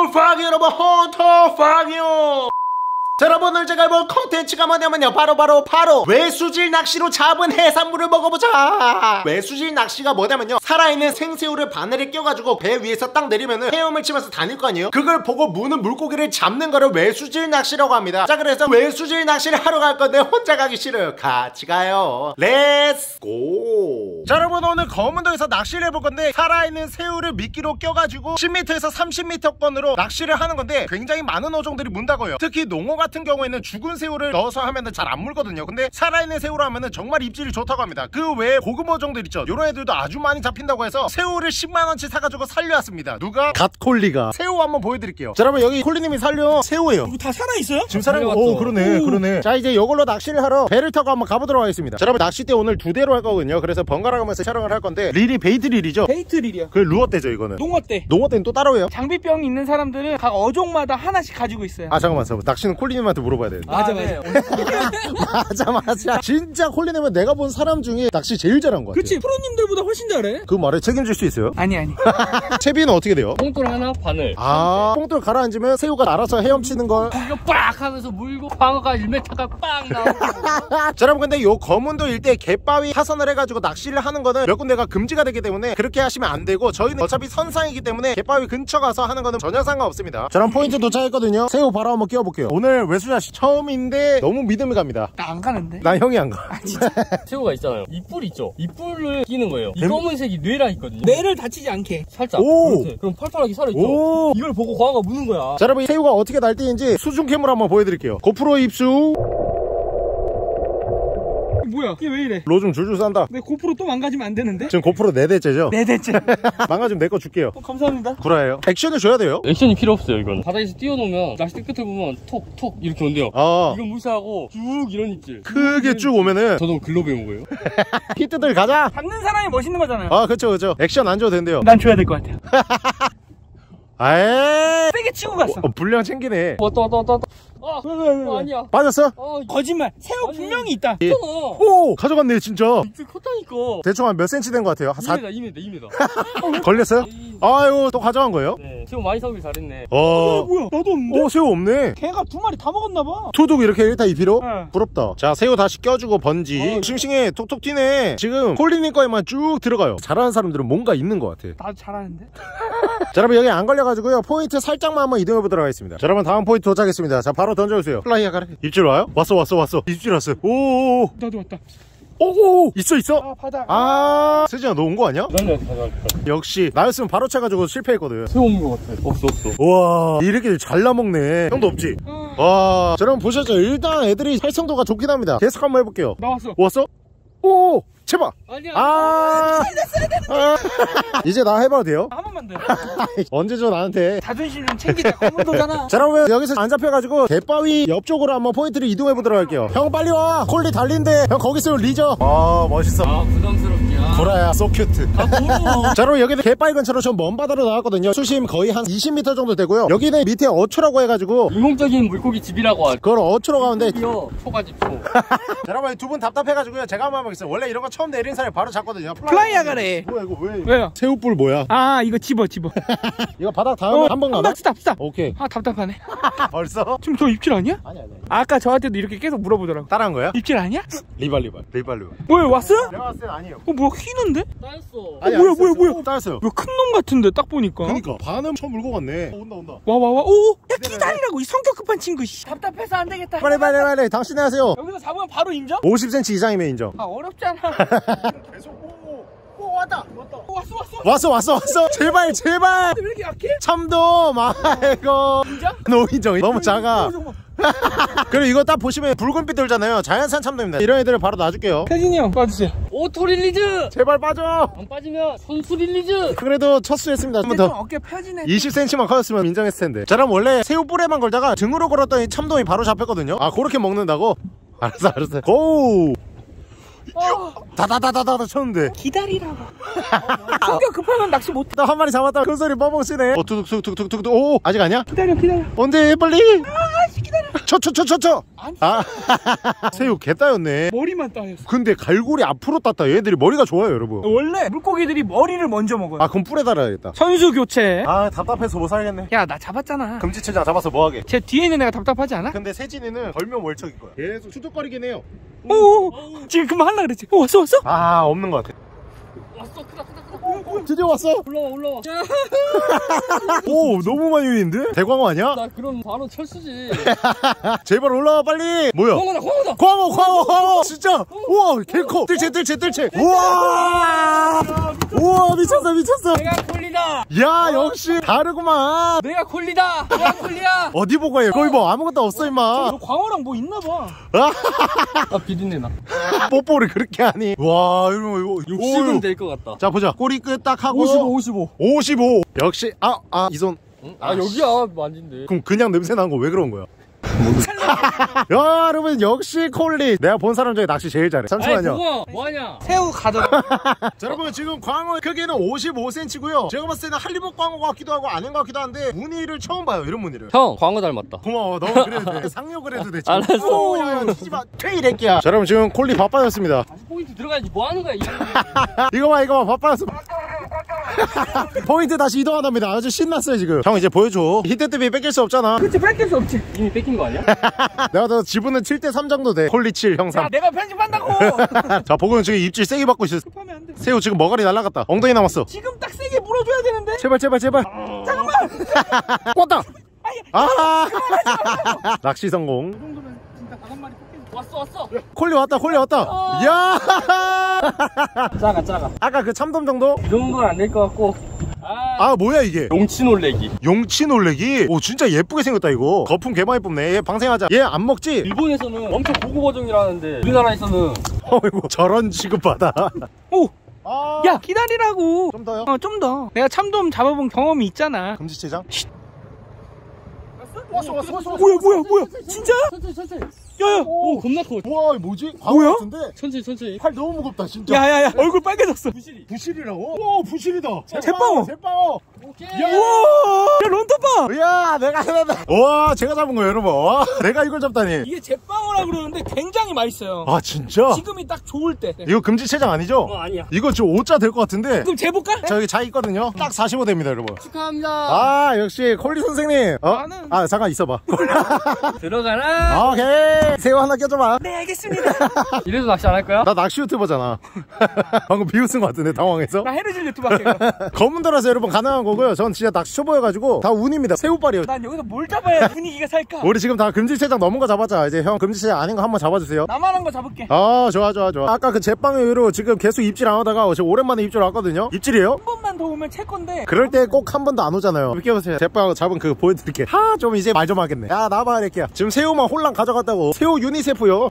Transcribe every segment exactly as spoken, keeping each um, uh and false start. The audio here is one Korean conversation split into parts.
fuck you 여러분, 헌터 fuck you. 자, 여러분 오늘 제가 해볼 컨텐츠가 뭐냐면요, 바로바로 바로, 바로 외수질 낚시로 잡은 해산물을 먹어보자. 외수질 낚시가 뭐냐면요, 살아있는 생새우를 바늘에 껴가지고 배 위에서 딱 내리면은 헤엄을 치면서 다닐 거 아니에요. 그걸 보고 무는 물고기를 잡는 거를 외수질 낚시라고 합니다. 자, 그래서 외수질 낚시를 하러 갈 건데 혼자 가기 싫어요. 같이 가요. 렛츠 고. 자, 여러분 오늘 검은도에서 낚시를 해볼 건데, 살아있는 새우를 미끼로 껴가지고 십 미터에서 삼십 미터권으로 낚시를 하는 건데, 굉장히 많은 어종들이 문다고요. 특히 농어 같은 경우에는 죽은 새우를 넣어서 하면은 잘 안 물거든요. 근데 살아있는 새우로 하면은 정말 입질이 좋다고 합니다. 그 외에 고급 어종들 있죠, 요런 애들도 아주 많이 잡힌다고 해서 새우를 십만 원치 사가지고 살려왔습니다. 누가? 갓콜리가. 새우 한번 보여드릴게요. 자, 여러분 여기 콜리님이 살려온 새우예요. 이거 다 살아있어요? 지금 살아있는. 오, 그러네. 오. 그러네. 자, 이제 요걸로 낚시를 하러 배를 타고 한번 가보도록 하겠습니다. 자, 여러분 낚싯대 오늘 두 대로 할 거거든요. 그래서 번갈아 가면서 촬영을 할 건데, 릴이 베이트 릴이죠? 베이트 릴이요. 그 루어대죠 이거는. 농어대. 농어대는 또 따로 해요? 장비병 있는 사람들은 각 어종마다 하나씩 가지고 있어요. 아, 잠깐만, 잠깐만. 낚시는 콜리님한테 물어봐야 되는데. 맞아, 맞아. 네. 맞아, 맞아. 진짜 콜리님은 내가 본 사람 중에 낚시 제일 잘한 것 같아. 그치, 프로님들보다 훨씬 잘해. 그 말에 책임질 수 있어요? 아니, 아니. 채비는 어떻게 돼요? 뽕돌 하나, 바늘. 아, 뽕돌 가라앉으면 새우가 알아서 헤엄치는 걸. 이거 빡 하면서 물고 광어가 일 미터가 빡 나오고. 자, 여러분 근데 요 검은도 일대 갯바위 타선을 해가지고 낚시를 하는 거는 몇 군데가 금지가 되기 때문에 그렇게 하시면 안 되고, 저희는 어차피 선상이기 때문에 갯바위 근처 가서 하는 거는 전혀 상관없습니다. 저랑 포인트 도착했거든요. 새우 바로 한번 끼워볼게요. 오늘 외수자씨 처음인데 너무 믿음이 갑니다. 나 안 가는데? 나 형이 안 가. 아, 진짜? 새우가 있잖아요. 이 뿔 있죠? 이 뿔을 끼는 거예요. 이 검은색이 뇌라 있거든요. 뇌를 다치지 않게. 살짝. 오. 이렇게. 그럼 팔팔하게 살아있죠? 오. 이걸 보고 광어가 무는 거야. 자, 여러분 이 새우가 어떻게 날뛰는지 수중캠으로 한번 보여드릴게요. 고프로 입수. 뭐야, 이게 왜 이래? 로 좀 줄줄 싼다. 내 고프로 또 망가지면 안 되는데? 지금 고프로 네 대째죠? 네 대째. 망가지면 내 거 줄게요. 어, 감사합니다. 구라예요. 액션을 줘야 돼요. 액션이 필요 없어요, 이건. 바닥에서 띄워놓으면 낚싯대 끝을 보면 톡톡 이렇게 온대요. 아, 이건 무시하고 쭉 이런 입질. 크게 쭉 오면은 저도 글로 배운 거예요. 히트들 가자. 잡는 사람이 멋있는 거잖아요. 아, 그쵸 그쵸. 액션 안 줘도 된대요. 난 줘야 될 것 같아요. 아에 세게 치고 갔어. 어, 분량 챙기네. 왔다 왔다 왔다 왔다. 아, 왜, 왜, 왜, 어, 아니야. 빠졌어? 어, 거짓말. 새우 아니. 분명히 있다. 예. 있잖아. 오, 가져갔네 진짜. 입질 컸다니까. 대충 한 몇 센치 된 것 같아요? 한 사... 이 미터, 이 미터, 이 미터. 걸렸어요? 아유, 또 가져간 거예요? 네, 새우 많이 사오길 잘했네. 어. 어, 뭐야? 나도 없는데? 오, 새우 없네. 개가 두 마리 다 먹었나봐. 투둑 이렇게 일 타 이 피로? 네. 부럽다. 자, 새우 다시 껴주고 번지. 어. 싱싱해. 톡톡 튀네. 지금 콜리님 거에만 쭉 들어가요. 잘하는 사람들은 뭔가 있는 것 같아. 나도 잘하는데? 자, 여러분 여기 안 걸려가지고요, 포인트 살짝만 한번 이동해 보도록 하겠습니다. 자, 여러분 다음 포인트 도착했습니다. 자, 바로 던져주세요. 플라이야 가라. 입질 와요? 왔어 왔어 왔어. 입질 왔어. 오오오. 나도 왔다. 오오. 있어 있어. 아, 바닥. 아, 세진아 너 온 거 아니야? 그런 데 가져갈까? 역시 나였으면 바로 차가지고 실패했거든. 새우 온 거 같아. 없어 없어. 우와, 이렇게 잘 나먹네. 형도 없지? 어. 와, 자, 여러분 보셨죠? 일단 애들이 활성도가 좋긴 합니다. 계속 한번 해볼게요. 나왔어. 왔어? 오, 제발. 아니야. 아, 아. 이제 나 해봐도 돼요? 한 번만 더. 언제 줘 나한테. 자존심 좀 챙기자. 검은도잖아. 자, 여러분 여기서 안 잡혀가지고 갯바위 옆쪽으로 한번 포인트를 이동해 보도록 할게요. 형 빨리 와. 콜리 달린대. 형 거기 있으면 리죠. 아, 멋있어. 아, 부담스럽게. 아, 보라야, so cute. 아 고마워. 자, 여러분 여기는 갯바위 근처로 좀 먼 바다로 나왔거든요. 수심 거의 한 이십 미터 정도 되고요. 여기는 밑에 어초라고 해가지고 인공적인 물고기 집이라고 하죠. 그걸 어초로 가는데. 이요 초가집 초. 자, 여러분 두 분 답답해가지고요, 제가 한번 해보겠습니다. 원래 이런 거 처음 내린 사람이 바로 잡거든요. 플라이야 가래. 뭐야 이거 왜? 왜요? 새우뿔 뭐야? 아, 이거 집어, 집어. 이거 바닥 닿으면 한 번 가나? 스탑, 스탑. 오케이. 아, 답답하네. 벌써? 지금 저 입질 아니야? 아니 아니. 아까 저한테도 이렇게 계속 물어보더라고. 따라한 거야? 입질 아니야? 리발 리발 리발 리발. 뭐야, 왔어? 내가 봤을 땐 아니에요. 어, 뭐야, 휘는데? 따였어. 아니, 뭐야, 안 뭐야, 했어요. 뭐야. 오, 따였어요. 이거 큰 놈 같은데, 딱 보니까. 그니까 반은 처음 물고 갔네. 어, 온다 온다. 와, 와, 와. 오! 야, 기다리라고, 이 성격 급한 친구, 씨. 답답해서 안 되겠다. 빨리 빨리 빨리. 당신이 하세요. 여기서 잡으면 바로 인정? 오십 센티미터 이상이면 인정. 아, 어렵잖아. 계속 오, 오 왔다 왔다. 어, 왔어, 왔어. 왔어 왔어 왔어. 제발 제발. 왜 이렇게 약해? 참돔. 아이고. 인정? 너무 인정. 너무 작아. 어, 잠깐만. 그리고 이거 딱 보시면 붉은빛 돌잖아요. 자연산 참돔입니다. 이런 애들을 바로 놔줄게요. 혜진이 형, 빠주세요. 오토 릴리즈. 제발 빠져. 안 빠지면 선수 릴리즈. 그래도 첫 수했습니다. 한 번 좀 더. 어깨 펴지네. 이십 센티미터만 커졌으면 인정했을 텐데. 자, 그럼 원래 새우 뿔에만 걸다가 등으로 걸었더니 참돔이 바로 잡혔거든요. 아, 그렇게 먹는다고? 알았어 알았어. 고! 어, 다다다다다 쳤는데. 기다리라고. 성격 급하면 낚시 못해. 나 한 마리 잡았다. 큰 소리 뻥뻥 치네. 어, 툭툭툭툭툭툭. 오, 아직 아니야? 기다려, 기다려. 언제 빨리? 아, 씨, 기다려. 쳐 쳐 쳐 쳐쳐. 아니. 아 새우 개 따였네. 머리만 따였어. 근데 갈고리 앞으로 땄다. 얘들이 머리가 좋아요 여러분. 원래 물고기들이 머리를 먼저 먹어요. 아 그럼 뿔에 달아야겠다. 선수 교체. 아 답답해서 못 살겠네. 야 나 잡았잖아. 금지체장 잡아서 뭐하게. 제 뒤에 있는 애가 답답하지 않아? 근데 세진이는 걸면 월척인 거야. 계속 추적거리긴 해요. 오, 지금 그만 하려고 그랬지. 오, 왔어 왔어? 아 없는 것 같아. 왔어, 크다, 크다, 크다. 드디어 왔어. 올라와, 올라와. 오 너무 많이 위인데? 대광어 아니야? 나 그럼 바로 철수지. 제발 올라와 빨리. 뭐야? 광어다, 광어다. 광어 광어 광어 진짜. 우와 개커. 뜰채 뜰채 뜰채. 우와 우와 미쳤어 미쳤어. 내가 콜리다. 야 역시 다르구만. 내가 콜리다. 내가 콜리야. 어디 보고 해? 거기 뭐 아무것도 없어 임마. 너 광어랑 뭐 있나 봐. 아, 비린내 나. 뽀뽀를 그렇게 하니. 와 이러면 이거 육십은 될 것 같다. 자 보자. 꼬리 끝 딱 하고 오십오, 오십오. 오십오. 역시 아 아 이 손. 응? 아, 여기야, 만진데. 그럼 그냥 냄새 난 거 왜 그런 거야? 야 여러분 역시 콜리. 내가 본 사람 중에 낚시 제일 잘해. 잠시만요. 뭐야, 뭐하냐? 새우 가져가. 자 여러분 지금 광어 크기는 오십오 센티미터고요 제가 봤을 때는 할리복 광어 같기도 하고 아닌 것 같기도 한데 무늬를 처음 봐요. 이런 무늬를. 형, 광어 닮았다. 고마워. 너무 그래도 돼. 상욕을 해도 돼. 지금. 알았어. 오, 야, 야, 뒤집어. 퇴이 래끼야. 자 여러분 지금 콜리 바빠졌습니다. 다시 포인트 들어가야지. 뭐 하는 거야, 이 이거 봐 이거 봐 바빠졌어. 포인트 다시 이동한답니다. 아주 신났어요 지금. 형 이제 보여줘. 히트 때문에 뺏길 수 없잖아. 그치 뺏길 수 없지. 이미 뺏긴 거 아니야? 내가 더 지분은 칠 대 삼 정도 돼. 콜리 칠 형 야 삼. 내가 편집한다고. 자 보고는 지금 입질 세게 받고 있어. 급하면 안 돼. 새우 지금 머가리 날라갔다. 엉덩이 남았어. 지금 딱 세게 물어줘야 되는데. 제발 제발 제발. 잠깐만. 꽂다. 아야. 아 낚시 성공. 이 정도면 진짜 다섯 마리 뽑겠네. 왔어, 왔어. 콜리 왔다 콜리 왔다. 야 작아, 작아. 아까 그 참돔 정도? 이 정도는 안 될 것 같고. 아, 아 뭐야 이게? 용치 놀래기. 용치 놀래기? 오 진짜 예쁘게 생겼다 이거. 거품 개 많이 뽑네. 얘 방생하자. 얘 안 먹지? 일본에서는 엄청 고급 버전이라는데 우리나라에서는 어이구 저런 취급받아. 오. 아, 야 기다리라고. 좀 더요? 어 좀 더. 내가 참돔 잡아본 경험이 있잖아. 금지체장? 왔어 왔어 왔어 왔어. 뭐야 뭐야 뭐야. 진짜? 천천히, 천천히. 야야. 오, 겁나 커. 우와 뭐지? 광어 뭐야? 같은데? 천천히, 천천히. 팔 너무 무겁다 진짜. 야야야. 얼굴 빨개졌어. 부실이. 부실이라고? 오 부실이다. 제빵어. 제빵어. 오케이. 야. 우와. 야 런터봐. 야 내가 해냈다. 와 제가 잡은 거예요 여러분. 와 내가 이걸 잡다니. 이게 제빵어라 그러는데 굉장히 맛있어요. 아 진짜? 지금이 딱 좋을 때. 이거 금지체장 아니죠? 어, 아니야. 이거 지금 오자 될 것 같은데. 그럼 재볼까? 저기 자 있거든요. 딱 사십오 됩니다 여러분. 축하합니다. 아 역시 콜리 선생님. 어? 나는- 아 잠깐 있어봐. 들어가라. 오케이 새우 하나 껴줘봐. 네 알겠습니다. 이래도 낚시 안 할 거야? 나 낚시 유튜버잖아. 방금 비웃은 것 같은데 당황해서. 나 해루질 유튜브 할게요. 검은도라서 여러분 가능한 거고요. 전 진짜 낚시 초보여가지고 다 운입니다. 새우발이요. 난 여기서 뭘 잡아야 분위기가 살까? 우리 지금 다 금지체장 넘은 거 잡았자. 이제 형 금지체장 아닌 거 한번 잡아주세요. 나만 한 거 잡을게. 아 좋아 좋아 좋아. 아까 그 제빵의 의로 지금 계속 입질 안 하다가 지금 오랜만에 입질 왔거든요. 입질이에요? 한 번만 더 오면 채 건데. 그럴 때 꼭 한 번도 안 오잖아요. 이렇게 보세요. 제빵 잡은 그거 보여드릴게. 하 좀 이제 말 좀 하겠네. 야 나봐 이렇게. 지금 새우만 홀랑 가져갔다고. 새우 유니세프요.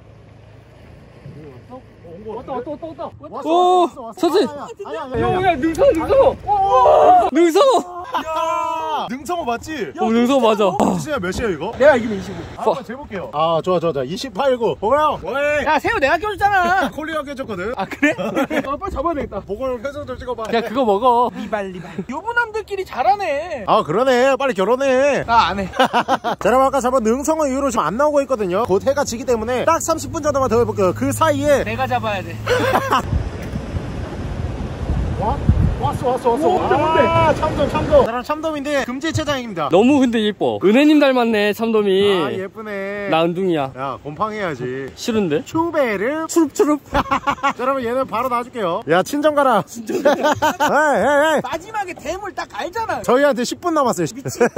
왔다, 왔다, 왔다, 왔다. 왔다. 오, 선생님. 아니야 야, 아니야. 야, 능성어, 능성어. 능성어. 야 능성어 맞지? 어, 능성어 맞아. 진짜 몇이에요 이거? 내가 이기면 이십오. 아, 한번 재볼게요. 아 좋아 좋아 좋아. 이십팔 구. 보고요. 왜? 야 새우 내가 껴줬잖아. 콜리가 해줬거든. 아 그래? 아 빨리 잡아야 되겠다. 보고를 표정 좀 찍어봐. 야, 그거 먹어. 리발 리발. 유부남들끼리 잘하네. 아 그러네. 빨리 결혼해. 나 안 해. 자 여러분 아까 잡은 능성어 이후로 지금 안 나오고 있거든요. 곧 해가 지기 때문에 딱 삼십 분 정도만 더 해볼게요. 그 사이에 내가 잡아야 돼. 와? 왔어 왔어 왔어. 뭔데, 뭔데? 아 참돔 참돔. 나랑 참돔인데 금지체장입니다. 너무 근데 예뻐. 은혜님 닮았네, 참돔이. 아 예쁘네. 나 은둥이야. 야 곰팡해야지. 싫은데? 추베를 추룹추룹. 자, 여러분 얘는 바로 놔줄게요. 야 친정 가라. 친정 가라. 에이 에이 에이. 마지막에 대물 딱 알잖아. 저희한테 십 분 남았어요.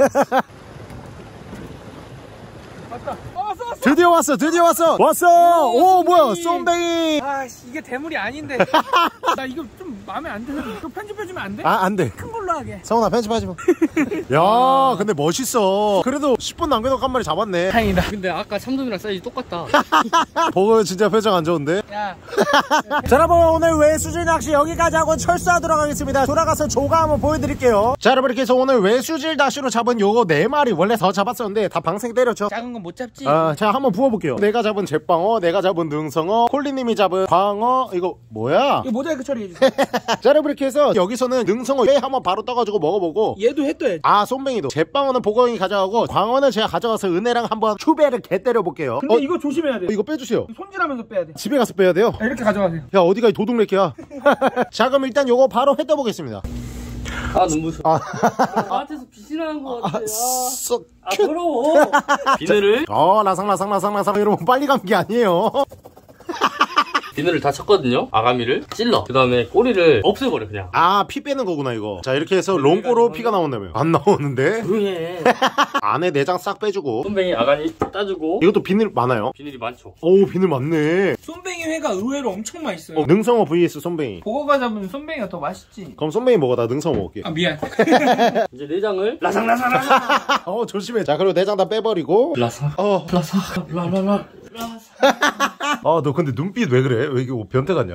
맞다. 어, 왔어 왔어. 드디어 왔어 드디어 왔어 왔어. 오, 오 뭐야 쏨뱅이. 쏨뱅이. 아씨 이게 대물이 아닌데. 나 이거 좀 마음에 안 드는. 이거 편집해주면 안 돼? 아 안돼. 큰 걸로 하게. 성훈아 편집하지 마. 야 근데 멋있어. 그래도 십 분 남겨놓고 한 마리 잡았네. 다행이다. 근데 아까 참돔이랑 사이즈 똑같다. 보고 진짜 표정 안 좋은데. 야. 자 여러분 오늘 외수질 낚시 여기까지 하고 철수하도록 하겠습니다. 돌아가서 조가 한번 보여드릴게요. 자 여러분 이렇게 해서 오늘 외수질 낚시로 잡은 요거 네 마리 원래 더 잡았었는데 다 방생 때렸죠. 작은 건 못 잡지. 아 자, 제가 한번 부어볼게요. 내가 잡은 잿방어, 내가 잡은 능성어, 콜리님이 잡은 광어. 이거 뭐야? 이거 모자이크 처리해주세요. 자, 여러분 이렇게 해서 여기서는 능성어 회 한번 바로 떠가지고 먹어보고, 얘도 했어야지. 아 쏨뱅이도, 잿방어는 보건이 가져가고 광어는 제가 가져가서 은혜랑 한번 추배를 개 때려볼게요. 근데 어, 이거 조심해야 돼. 이거 빼주세요. 손질하면서 빼야 돼. 집에 가서 빼야 돼요. 아, 이렇게 가져가세요. 야 어디가 도둑레키야. 자 그럼 일단 요거 바로 해 떠보겠습니다. 아 너무 무서워. 아, 나한테서 빛이나는 것 같아. 아, 쏙 아 더러워. 비늘을 어 라상 라상 라상 라상. 여러분 빨리 간 게 아니에요. 비늘을 다 쳤거든요. 아가미를 찔러. 그 다음에 꼬리를 없애버려 그냥. 아 피 빼는 거구나 이거. 자 이렇게 해서 롱꼬로 피가 나온다며. 안 나오는데. 조용해. 안에 내장 싹 빼주고. 손뱅이 아가미 따주고. 이것도 비늘 많아요. 비늘이 많죠. 오 비늘 많네. 쏨뱅이 회가 의외로 엄청 맛있어요. 어, 능성어 vs 쏨뱅이. 보거가 잡은 쏨뱅이가 더 맛있지. 그럼 쏨뱅이 먹어. 나 능성어 먹을게. 아 미안. 이제 내장을 라상라상 라상. 어 조심해. 자 그리고 내장 다 빼버리고. 라상. 어. 라상. 라라라. 라상. 아 너 근데 눈빛 왜 그래? 왜 이게 변태 같냐?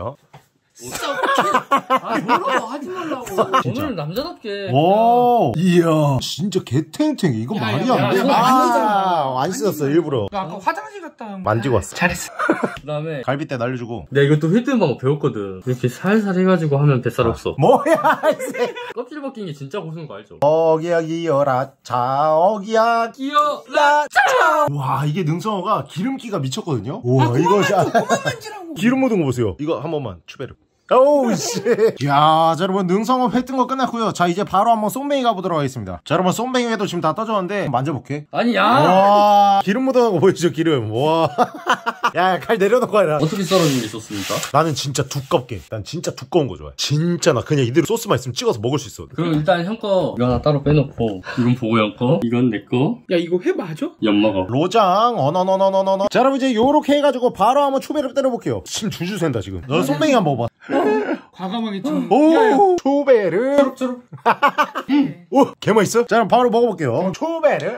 아 뭐라고 하지 말라고. 오늘은 남자답게. 와, 이야, 진짜 개탱탱. 이거 야, 말이 야, 안 돼. 야, 야, 아, 안 씻었어, 일부러. 나 아까 화장실 갔다 온 거. 만지고 왔어. 잘했어. 그 다음에 갈비뼈 날려주고. 내가 이것도 회 뜨는 방법 배웠거든. 이렇게 살살 해가지고 하면 뱃살 없어. 뭐야, 이새. 껍질 벗긴 게 진짜 고소한 거 알죠? 어기야, 기여라, 자, 어기야, 끼어. 라, 자. 와, 이게 능성어가 기름기가 미쳤거든요? 우와, 이거 자. 만지라고. 기름 묻은 거 보세요. 이거 한 번만, 추베르. 오우 씨. 야, 자 여러분 능성어 회 뜬 거 끝났고요. 자 이제 바로 한번 쏨뱅이 가보도록 하겠습니다. 자 여러분 쏨뱅이 회도 지금 다 떠졌는데 만져볼게. 아니 야. 와 기름 묻어난 거 보이시죠 기름. 와. 야 칼 내려놓고 해라. 어떻게 썰어준 게 있었습니까? 나는 진짜 두껍게. 난 진짜 두꺼운 거 좋아해. 진짜 나 그냥 이대로 소스만 있으면 찍어서 먹을 수 있어. 그럼 일단 형 거 이거 하나 따로 빼놓고 이건 보고 형 거, 이건 내 거, 야 이거 회 맞아? 연마거. 로장 어너너너너너너. 자 여러분 이제 요렇게 해가지고 바로 한번 초배를 때려볼게요. 침 줄줄 샌다 지금. 너 쏨뱅이 한번 먹어봐. 과감하게 좀. 오 초배를. 초록. 오 개맛있어? 자 그럼 바로 먹어볼게요. 초배를.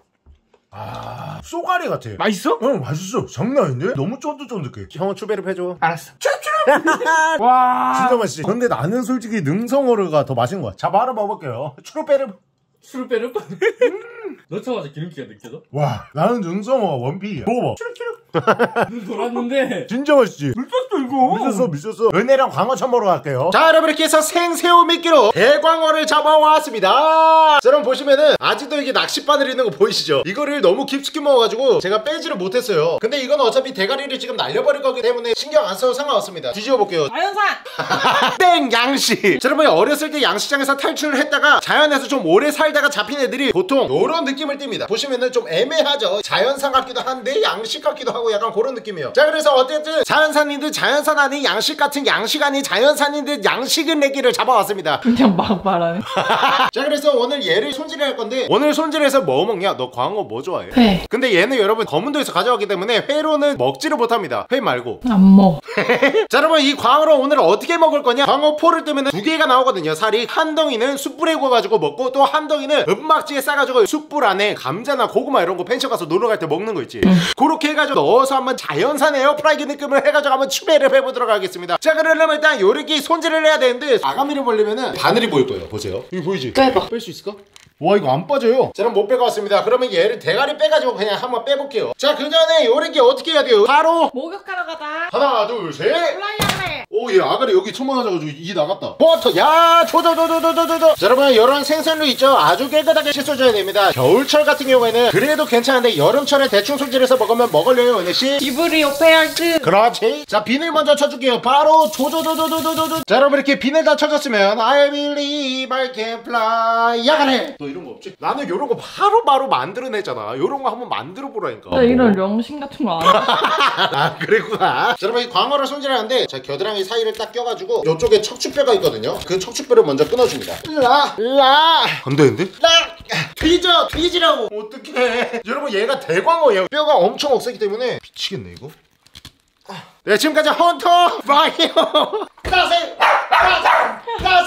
아 쏘가리 같아. 맛있어? 응 맛있어. 장난 아닌데? 너무 쫀득쫀득해. 형은 추베르 해줘. 알았어. 와. 진짜 맛있지. 근데 나는 솔직히 능성어르가 더 맛있는 거야. 자 바로 먹어볼게요. 추베르. 술을 빼려? 넣자마자 기름기가 느껴져? 와 나는 능성어가 원픽이야. 먹어봐. 눈 돌았는데 진짜 맛있지. 미쳤어 이거. 미쳤어 미쳤어. 은혜랑 광어천 먹으러 갈게요. 자 여러분 이렇게 해서 생새우 미끼로 대광어를 잡아왔습니다. 자 여러분 보시면은 아직도 이게 낚싯바늘 있는 거 보이시죠? 이거를 너무 깊숙이 먹어가지고 제가 빼지를 못했어요. 근데 이건 어차피 대가리를 지금 날려버릴 거기 때문에 신경 안 써도 상관없습니다. 뒤집어 볼게요. 자연산. 땡 양식. 자, 여러분 어렸을 때 양식장에서 탈출을 했다가 자연에서 좀 오래 살다가 잡힌 애들이 보통 이런 느낌을 띱니다. 보시면은 좀 애매하죠. 자연산 같기도 한데 양식 같기도 하고 약간 그런 느낌이에요. 자 그래서 어쨌든 자연산인 듯 자연산 아닌 양식 같은 양식 아닌 자연산인 듯 양식은 내기를 잡아왔습니다. 그냥 막 말하네. 자 그래서 오늘 얘를 손질할 건데 오늘 손질해서 뭐 먹냐? 너 광어 뭐 좋아해? 회. 근데 얘는 여러분 검은도에서 가져왔기 때문에 회로는 먹지를 못합니다. 회 말고. 안 먹어. 자 여러분 이 광어를 오늘 어떻게 먹을 거냐? 광어 포를 뜨면 두 개가 나오거든요. 살이 한 덩이는 숯불에 구워가지고 먹고 또 한 덩이는 은막지에 싸가지고 숯불 안에 감자나 고구마 이런 거 펜션 가서 놀러 갈 때 먹는 거 있지. 음. 그렇게 해가지고 넣어서 한번 자연산 에어프라이기 느낌을 해가지고 한번 추배를 해보도록 하겠습니다. 자 그러려면 일단 요렇게 손질을 해야 되는데 아가미를 벌리면은 바늘이 보일 거예요. 보세요. 이거 보이지? 빼봐. 뺄 수 있을까? 와 이거 안 빠져요. 자 그럼 못 빼고 왔습니다. 그러면 얘를 대가리 빼가지고 그냥 한번 빼볼게요. 자 그 전에 요렇게 어떻게 해야 돼요? 바로 목욕하러 가자. 하나 둘셋 플라이어네. 오얘 아가리 여기 처먹어가지고 이 나갔다. 버터 야 조조조조조조조. 자 여러분 이런 생선류 있죠? 아주 깨끗하게 씻어줘야 됩니다. 겨울철 같은 경우에는 그래도 괜찮은데 여름철에 대충 손질해서 먹으면 먹을래요 은혜씨? 기분이 오페할지. 그렇지. 자 비늘 먼저 쳐줄게요. 바로 조조조조조조조. 자 여러분 이렇게 비늘 다 쳐졌으면 I believe I can fly. 야가래. 너 이런 거 없지? 나는 요런 거 바로 바로 만들어내잖아. 요런 거 한번 만들어 보라니까. 나 이런 명신 같은 거 안 해. 아 그랬구나. 자 여러분 이 광어를 손질하는데 자 겨드랑이 사이를 딱 껴가지고 요쪽에 척추뼈가 있거든요. 그 척추뼈를 먼저 끊어줍니다. 라 라. 안 되는데? 라 뒤져 뒤지라고. 어떡해. 여러분 얘가 대광어예요. 뼈가 엄청 억세기 때문에 미치겠네 이거. 네 지금까지 헌터 파이어. 가세 가세 가세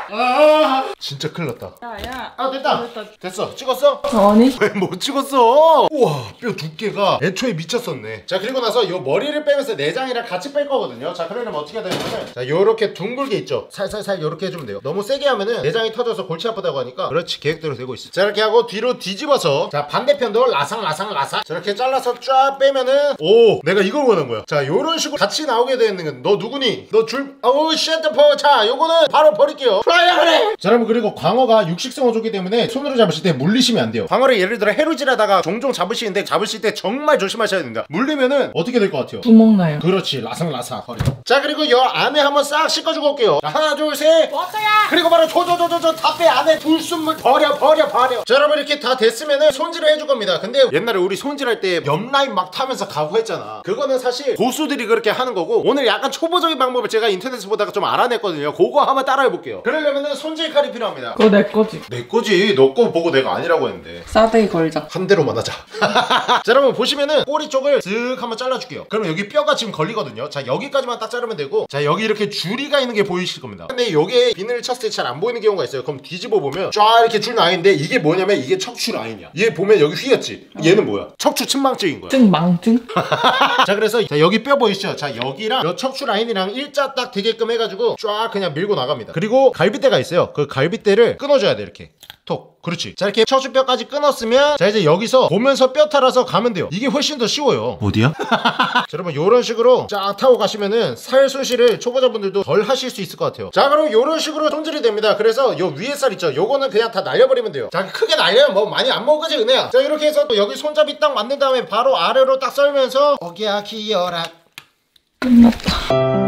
아 진짜 큰일 났다. 야야. 아 됐다. 됐다. 됐어. 찍었어? 아니. 왜 못 찍었어? 우와 뼈 두께가 애초에 미쳤었네. 자 그리고 나서 요 머리를 빼면서 내장이랑 같이 뺄 거거든요. 자 그러려면 어떻게 해야 되냐면 자 요렇게 둥글게 있죠. 살살살 요렇게 해주면 돼요. 너무 세게 하면은 내장이 터져서 골치 아프다고 하니까 그렇지 계획대로 되고 있어. 자 이렇게 하고 뒤로 뒤집어서 자 반대편도 라상라상라상 저렇게 잘라서 쫙 빼면은 오 내가 이걸 원한 거야. 자 요런 식으로 같이 나오게 되는 건 너 누구니? 너 줄 어우 쉣퍼 자 요거는 바로 버릴게요. 플라이어 그래. 자 여러분 그리고 광어가 육식성 어조기 때문에 손으로 잡으실 때 물리시면 안 돼요. 광어를 예를 들어 해루질하다가 종종 잡으시는데 잡으실 때 정말 조심하셔야 됩니다. 물리면은 어떻게 될 것 같아요? 구멍 나요. 그렇지 라상라상 버려. 자 그리고 요 안에 한번 싹 씻어주고 올게요. 자, 하나 둘 셋. 어떠야? 그리고 바로 조조조조조 다 빼 안에 불순물 버려 버려 버려. 자 여러분 이렇게 다 됐으면은 손질을 해줄 겁니다. 근데 옛날에 우리 손질할 때 옆라인 막 타면서 가구했잖아. 그거는 사실 고수들이 그렇게 하는 거고 오늘 약간 초보적인 방법을 제가 인터넷에서 보다가 좀 알아냈거든요. 그거 한번 따라해 볼게요. 그러려면은 손질 칼이 필요합니다. 그거 내 거지. 내 거지. 너 거 보고 내가 아니라고 했는데. 싸대기 걸자. 한 대로만 하자. 자 여러분 보시면은 꼬리 쪽을 쓱 한번 잘라줄게요. 그럼 여기 뼈가 지금 걸리거든요. 자 여기까지만 딱 자르면 되고 자 여기 이렇게 줄이가 있는 게 보이실 겁니다. 근데 요게 비늘을 쳤을 때 잘 안 보이는 경우가 있어요. 그럼 뒤집어 보면 쫙 이렇게 줄 라인인데 이게 뭐냐면 이게 척추 라인이야. 얘 보면 여기 휘었지. 얘는 뭐야? 척추 침망증인 거야. 증 망증? 자 그래서 자 여기 뼈 보이시죠? 자 여기랑 요 척추 라인이랑 일자 딱 되게끔 해가지고 쫙 그냥 밀고 나갑니다. 그리고 갈비대가 있어요. 그 갈비대를 끊어줘야 돼 이렇게 톡. 그렇지. 자 이렇게 척추뼈까지 끊었으면 자 이제 여기서 보면서 뼈 탈아서 가면 돼요. 이게 훨씬 더 쉬워요. 어디야? 자 여러분 요런 식으로 쫙 타고 가시면은 살 손실을 초보자분들도 덜 하실 수 있을 것 같아요. 자 그럼 요런 식으로 손질이 됩니다. 그래서 요 위에 살 있죠? 요거는 그냥 다 날려버리면 돼요. 자 크게 날려면 뭐 많이 안 먹으지 은혜야. 자 이렇게 해서 또 여기 손잡이 딱 만든 다음에 바로 아래로 딱 썰면서 어기야 기어라. 끝났다.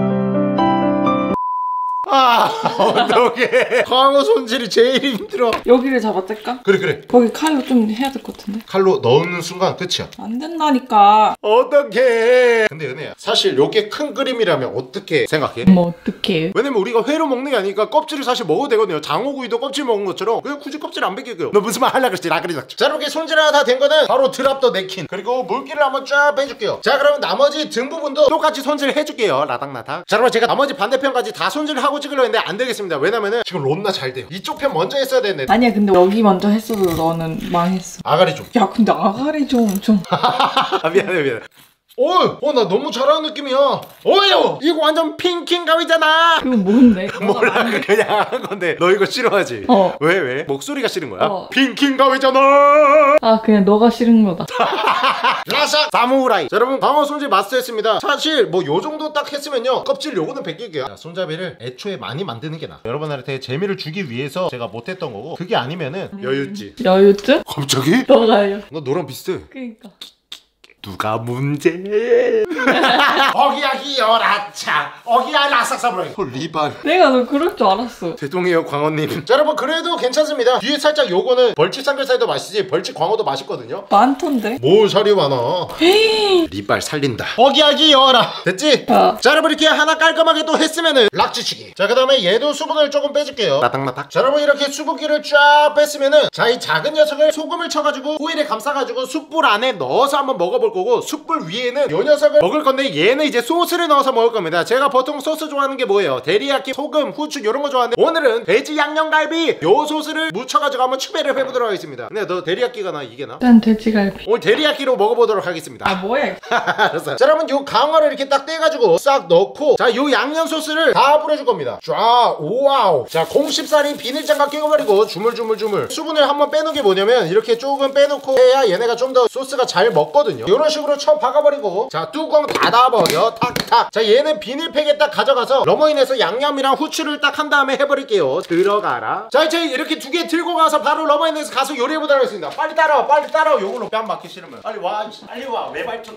아 어떡해. 광어 손질이 제일 힘들어. 여기를 잡아댈까? 그래 그래. 거기 칼로 좀 해야 될 것 같은데. 칼로 넣는 순간 끝이야. 안 된다니까. 어떡해. 근데 은혜야 사실 요게 큰 그림이라면 어떻게 생각해? 뭐 어떡해. 왜냐면 우리가 회로 먹는 게 아니니까 껍질을 사실 먹어도 되거든요. 장어구이도 껍질 먹은 것처럼 그냥 굳이 껍질 안 벗길게요. 너 무슨 말 하려고 그랬지? 라그리 닥쳐. 자 이렇게 손질 하나 다 된 거는 바로 드랍더 네킨. 그리고 물기를 한번 쫙 빼줄게요. 자 그러면 나머지 등 부분도 똑같이 손질 해줄게요. 라닥라닥. 자 그러면 제가 나머지 반대편까지 다 손질하고 찍으려 했는데 안 되겠습니다. 왜냐면은 지금 론나 잘 돼요. 이쪽 편 먼저 했어야 되는데. 아니야 근데 여기 먼저 했어도 너는 망했어. 아가리 좀. 야 근데 아가리 좀 좀. 아 미안해 미안해. 오! 어, 나 너무 잘하는 느낌이야. 어휴! 이거 완전 핑킹 가위잖아. 그거 뭔데? 몰라 그냥 한 건데 너 이거 싫어하지? 어. 왜 왜? 목소리가 싫은 거야? 어. 핑킹 가위잖아. 아 그냥 너가 싫은 거다. 라삭 사무라이. 자, 여러분 광어 손질 마스터했습니다. 사실 뭐 요 정도 딱 했으면요 껍질 요거는 벗길게요. 자, 손잡이를 애초에 많이 만드는 게 나아. 여러분한테 재미를 주기 위해서 제가 못했던 거고 그게 아니면은 여유있지. 여유증? 갑자기? 너가요. 너 너랑 비슷해. 그니까. 누가 문제? 어기야 기어라차 어기야 라삭사브라이. 어, 리발. 내가 너 그럴 줄 알았어. 죄송해요 광어님. 자 여러분 그래도 괜찮습니다. 뒤에 살짝 요거는 벌집 삼겹살도 맛있지 벌집 광어도 맛있거든요. 많던데? 뭘 살이 많아. 리발 살린다. 어기야기 여라. 됐지? 어. 자 여러분 이렇게 하나 깔끔하게 또 했으면은 락지치기. 자 그 다음에 얘도 수분을 조금 빼줄게요. 나닥나닥. 자 여러분 이렇게 수분기를 쫙 뺐으면은 자 이 작은 녀석을 소금을 쳐가지고 호일에 감싸가지고 숯불 안에 넣어서 한번 먹어볼 거고 숯불 위에는 요 녀석을 먹을 건데 얘는 이제 소스를 넣어서 먹을 겁니다. 제가 보통 소스 좋아하는 게 뭐예요? 데리야끼, 소금, 후추 요런 거 좋아하는데 오늘은 돼지 양념갈비 요 소스를 묻혀가지고 한번 추배를 해보도록 하겠습니다. 근데 너 데리야끼가 나 이게 나? 난 돼지갈비. 오늘 데리야끼로 먹어보도록 하겠습니다. 아 뭐야? 알았어. 자 여러분 요 강어를 이렇게 딱 떼가지고 싹 넣고 자 요 양념 소스를 다 뿌려줄 겁니다. 쫙 오와우. 자 공십살인 비닐장갑 끼워버리고 주물주물주물. 수분을 한번 빼놓은 게 뭐냐면 이렇게 조금 빼놓고 해야 얘네가 좀 더 소스가 잘 먹거든요. 요런 식으로 쳐 박아버리고 자 뚜껑 닫아버려 탁탁. 자 얘는 비닐팩에 딱 가져가서 러머인에서 양념이랑 후추를 딱 한 다음에 해버릴게요. 들어가라. 자 이제 이렇게 두 개 들고 가서 바로 러머인에서 가서 요리해보도록 하겠습니다. 빨리 따라와 빨리 따라와. 요걸로 뺨 맞기 싫으면 빨리 와 빨리 와 외발톱.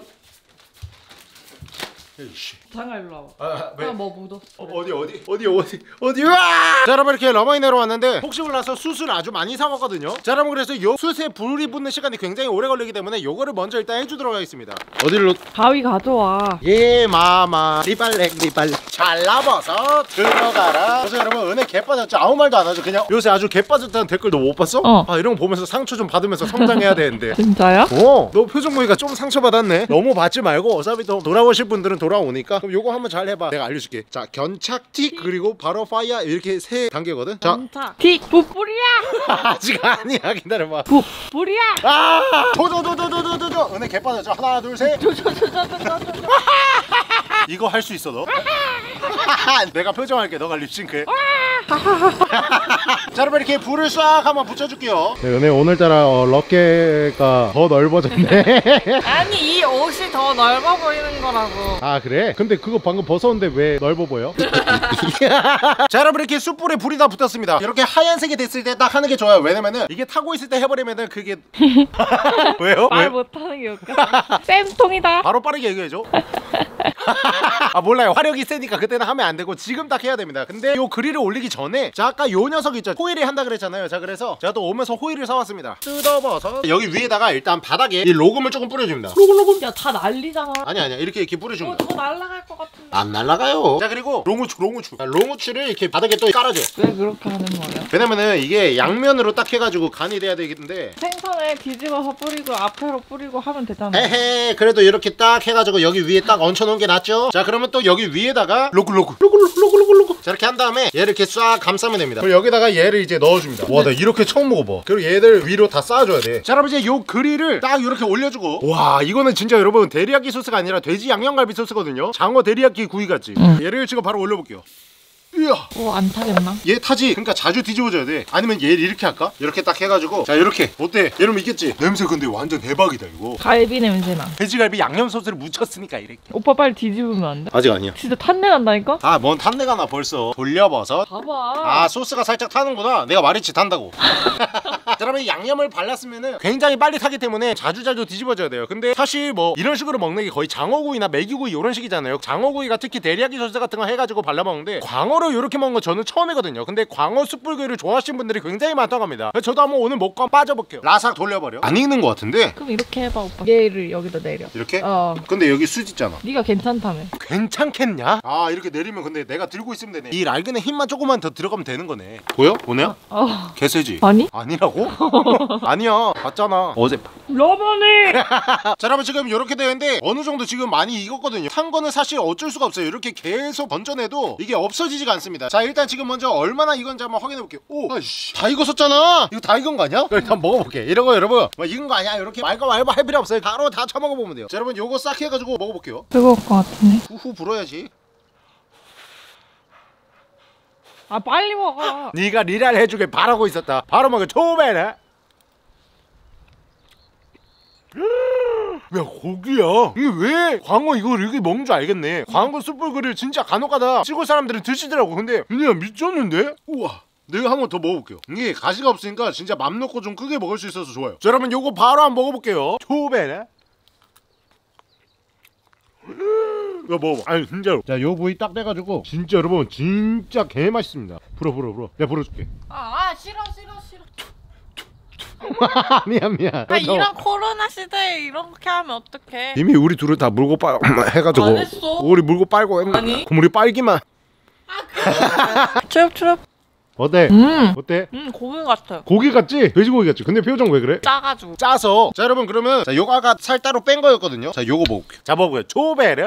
에이씨. 장아 일로 와봐. 아, 왜? 아, 뭐 묻었어. 어, 어디 어디 어디 어디 어디 와! 자 여러분 이렇게 러머인으로 왔는데 혹시 몰라서 숯을 아주 많이 사 먹거든요. 자 여러분 그래서 요 숯에 불이 붙는 시간이 굉장히 오래 걸리기 때문에 요거를 먼저 일단 해주도록 하겠습니다. 어디로? 가위 가져와. 예 마마 리발렉 리발렉. 잘라버섯 들어가라. 그래서 여러분 은혜 개 빠졌죠? 아무 말도 안 하죠. 그냥 요새 아주 개 빠졌다는 댓글 너 못 봤어? 어. 아 이런 거 보면서 상처 좀 받으면서 성장해야 되는데. 진짜요? 어, 너 표정 보니까 좀 상처받았네. 너무 받지 말고 어차피 또 돌아오실 분들은 돌아오니까 그럼 요거 한번 잘 해봐. 내가 알려줄게. 자, 견착틱 그리고 바로 파이어 이렇게 세 단계거든. 자, 자, 틱 부뿌리야. 아직 아니야. 기다려봐. 부뿌리야. 아, 도도도도도도도도. 은혜 개 빠졌죠? 하나 둘 셋. 저저저저저저. 이거 할 수 있어 너? 내가 표정할게. 너가 립싱크해. 자, 여러분 이렇게 불을 싹 한번 붙여줄게요. 네, 은혜 오늘따라 어, 럭케가 더 넓어졌네. 아니 이 옷이 더 넓어 보이는 거라고. 아 그래? 근데 그거 방금 벗었는데 왜 넓어 보여? 자, 여러분 이렇게 숯불에 불이 다 붙었습니다. 이렇게 하얀색이 됐을 때 딱 하는 게 좋아요. 왜냐면은 이게 타고 있을 때 해버리면은 그게 왜요? 말 왜? 못하는 게 웃겨. 쌤통이다. 바로 빠르게 얘기해줘. 아 몰라요. 화력이 세니까 그때는 하면 안 되고 지금 딱 해야 됩니다. 근데 요 그릴을 올리기 전에 자 아까 요 녀석 있죠? 호일이 한다 그랬잖아요. 자 그래서 제가 또 오면서 호일을 사왔습니다. 뜯어버서 여기 위에다가 일단 바닥에 이 로금을 조금 뿌려줍니다. 로금 로금. 야 다 난리잖아. 아니 아니야 이렇게 이렇게 뿌려줍니다. 어, 저거 날라갈 것 같은데. 안 날라가요. 자 그리고 롱후추 롱후추 자, 롱후추를 이렇게 바닥에 또 깔아줘. 왜 그렇게 하는 거예요? 왜냐면은 이게 양면으로 딱 해가지고 간이 돼야 되겠는데 생선에 뒤집어서 뿌리고 앞으로 뿌리고 하면 되잖아. 에헤 그래도 이렇게 딱 해가지고 여기 위에 딱 얹혀놓은 게 낫죠. 자 그러면 또 여기 위에다가 로그 로그 로그 로그 로그 로그 로그 자 이렇게 한 다음에 얘를 이렇게 싹 감싸면 됩니다. 그리고 여기다가 얘를 이제 넣어줍니다. 와 나 이렇게 처음 먹어봐. 그리고 얘들 위로 다 쌓아줘야 돼. 자 여러분 이제 요 그릴을 딱 이렇게 올려주고 와 이거는 진짜 여러분 데리야끼 소스가 아니라 돼지 양념갈비 소스거든요. 장어 데리야끼 구이 같지. 응. 얘를 지금 바로 올려볼게요. 이야 오, 안 타겠나? 얘 타지. 그러니까 자주 뒤집어줘야 돼. 아니면 얘를 이렇게 할까? 이렇게 딱 해가지고 자 이렇게 어때? 여러분 이겼지? 냄새 근데 완전 대박이다 이거. 갈비 냄새나. 돼지갈비 양념 소스를 묻혔으니까 이렇게. 오빠 빨리 뒤집으면 안 돼? 아직 아니야. 진짜 탄내 난다니까? 아 뭔 탄내가 나 벌써. 돌려버섯. 봐봐. 아 소스가 살짝 타는구나. 내가 말했지 탄다고. 자 여러분 양념을 발랐으면은 굉장히 빨리 타기 때문에 자주자주 뒤집어줘야 돼요. 근데 사실 뭐 이런 식으로 먹는 게 거의 장어구이나 메기구이 이런 식이잖아요. 장어구이가 특히 데리야끼 소스 같은 거 해가지고 발라먹는데 광어로 이렇게 먹는 거 저는 처음이거든요. 근데 광어 숯불구이를 좋아하시는 분들이 굉장히 많다고 합니다. 저도 한번 오늘 먹고 빠져볼게요. 라삭 돌려버려. 안 익는 거 같은데? 그럼 이렇게 해봐 오빠. 얘를 여기다 내려. 이렇게? 어. 근데 여기 숯 있잖아. 네가 괜찮다며. 괜찮겠냐? 아 이렇게 내리면 근데 내가 들고 있으면 되네. 이 낡은에 힘만 조금만 더 들어가면 되는 거네. 보여? 보네요? 어. 개세지? 아니? 아니라고? 아니야 봤잖아 어제. 러버니. 자 여러분 지금 이렇게 되는데 어느 정도 지금 많이 익었거든요. 탄 거는 사실 어쩔 수가 없어요. 이렇게 계속 번져내도 이게 없어지지가 않습니다. 자 일단 지금 먼저 얼마나 익었는지 한번 확인해 볼게요. 오 아이씨 다 익었었잖아. 이거 다 익은 거 아니야? 일단 먹어볼게. 이런 거 여러분 뭐 익은 거 아니야. 이렇게 말고 말고 할 필요 없어요. 바로 다 처먹어 보면 돼요. 자 여러분 요거 싹 해가지고 먹어볼게요. 뜨거울 것 같은데. 후후 불어야지. 아 빨리 먹어. 네가 리랄 해주길 바라고 있었다. 바로 먹어. 초배네. 야 고기야. 이게 왜 광어 이거 이렇게 먹는 줄 알겠네. 광어 숯불구이를 진짜 간혹가다 시골 사람들은 드시더라고. 근데 그냥 미쳤는데? 우와 내가 한 번 더 먹어볼게요. 이게 가시가 없으니까 진짜 맘 놓고 좀 크게 먹을 수 있어서 좋아요. 자 여러분 요거 바로 한번 먹어볼게요. 초배네. 이거 먹어봐. 아니 진짜로. 자 요 부위 딱 떼가지고 진짜 여러분 진짜 개맛있습니다. 불어 불어 불어. 내가 불어줄게. 아, 아 싫어 싫어 싫어. 미안 미안. 아 이런 코로나 시대에 이렇게 하면 어떡해. 이미 우리 둘을 다 물고 빨 해가지고 안 했어. 우리 물고 빨고 했는데 아니. 그럼 우리 빨기만. 추럽추럽. 어때? 음. 어때? 음 고기 같아. 고기 같지? 돼지고기 같지? 근데 표정 왜 그래? 짜가지고. 짜서. 자 여러분 그러면 자 요거 아까 살 따로 뺀 거였거든요. 자 요거 먹을게요. 자 먹어요. 초베르.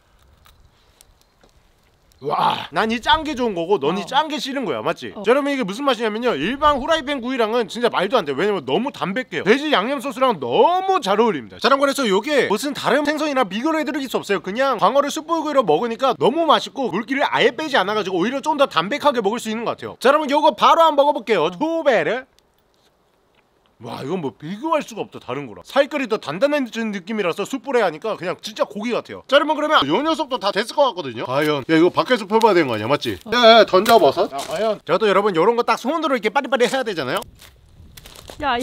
와, 난 이 짠 게 좋은 거고 넌 이 짠 게 싫은 거야, 맞지? 어. 자, 여러분 이게 무슨 맛이냐면요 일반 후라이팬 구이랑은 진짜 말도 안 돼요. 왜냐면 너무 담백해요. 돼지 양념 소스랑 너무 잘 어울립니다. 자, 그래서 이게 무슨 다른 생선이랑 비교를 해드릴 수 없어요. 그냥 광어를 숯불구이로 먹으니까 너무 맛있고 물기를 아예 빼지 않아가지고 오히려 좀 더 담백하게 먹을 수 있는 것 같아요. 자, 여러분 요거 바로 한번 먹어볼게요. 초베르. 와 이건 뭐 비교할 수가 없다 다른 거랑. 살결이 더 단단해진 느낌이라서 숯불에 하니까 그냥 진짜 고기 같아요. 자 여러분 그러면 요 녀석도 다 됐을 것 같거든요. 과연 야 이거 밖에서 펴봐야 되는 거 아니야 맞지? 어. 야, 야 던져버섯. 야 과연 저도 여러분 요런 거 딱 손으로 이렇게 빠리빠리 해야 되잖아요. 야야.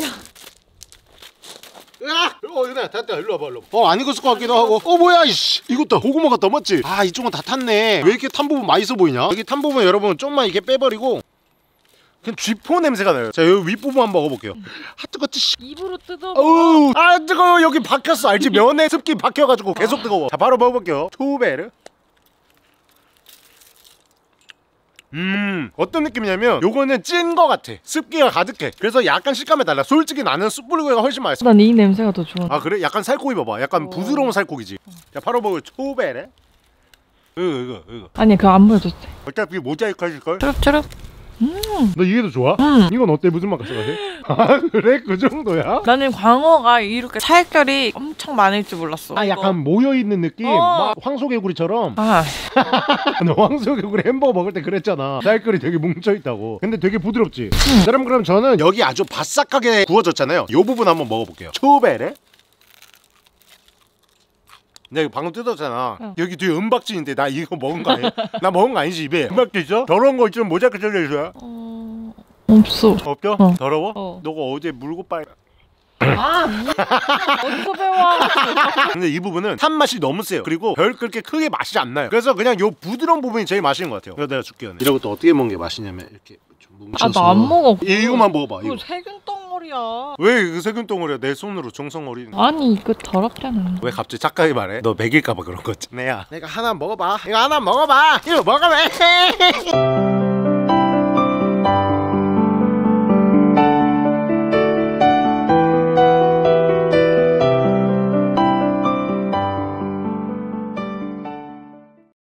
으악! 어 이거 됐다. 일로 와봐 일로 와봐. 어 안 익었을 것 같기도 하고. 어 뭐야 이씨 이것도 고구마 같다 맞지? 아 이쪽은 다 탔네. 왜 이렇게 탄 부분 맛있어 보이냐? 여기 탄 부분 여러분 좀만 이렇게 빼버리고 그냥 쥐포 냄새가 나요. 자 여기 윗부분 한번 먹어볼게요. 아 뜨겁지 씨. 입으로 뜯어. 어우 아 뜨거워. 여기 박혔어 알지? 면에 습기 박혀가지고 계속 뜨거워. 자 바로 먹어볼게요. 초베르. 음 어떤 느낌이냐면 요거는 찐 거 같아. 습기가 가득해. 그래서 약간 식감이 달라. 솔직히 나는 숯불구이가 훨씬 맛있어. 난 이 냄새가 더 좋아. 아 그래? 약간 살코기 봐봐. 약간 어. 부드러운 살코기지. 자 바로 먹을 초베레. 이거 이거 이거 아니 그거 안 보여도 돼. 어차피 모자이크 하실걸? 추럽추럽. 너 이게 더 좋아? 음. 이건 어때? 무슨 맛 같이 가지? 아 그래? 그 정도야? 나는 광어가 이렇게 살결이 엄청 많을 줄 몰랐어. 아 약간 모여있는 느낌? 어. 막 황소개구리처럼. 아, 너 황소개구리 햄버거 먹을 때 그랬잖아. 살결이 되게 뭉쳐있다고. 근데 되게 부드럽지? 자, 여러분 그럼 저는 여기 아주 바싹하게 구워졌잖아요. 요 부분 한번 먹어볼게요. 초베레. 내가 방금 뜯었잖아. 응. 여기 뒤에 은박지인데 나 이거 먹은 거 아니야? 나 먹은 거 아니지 입에? 은박지 있어? 더러운 거 있으면 모자이크 처리해줘요. 어... 없어. 없죠? 어. 더러워? 어. 너가 어제 물고 빨. 어디서 배워? 근데 이 부분은 탄 맛이 너무 세요. 그리고 별 그렇게 크게 맛이 안 나요. 그래서 그냥 요 부드러운 부분이 제일 맛있는 것 같아요. 그래서 내가 줄게요. 이런 것도 어떻게 먹는 게 맛있냐면 이렇게 좀 뭉쳐서. 아, 나 안 먹어. 이거만 먹어봐. 그거 이거. 세균 덩어리야. 왜 그 세균 덩어리야? 내 손으로 정성어리. 아니 이거 더럽잖아. 왜 갑자기 착하게 말해? 너 먹일까봐 그런 거지. 내야. 내가 하나 먹어봐. 이거 하나 먹어봐. 이거 먹어봐.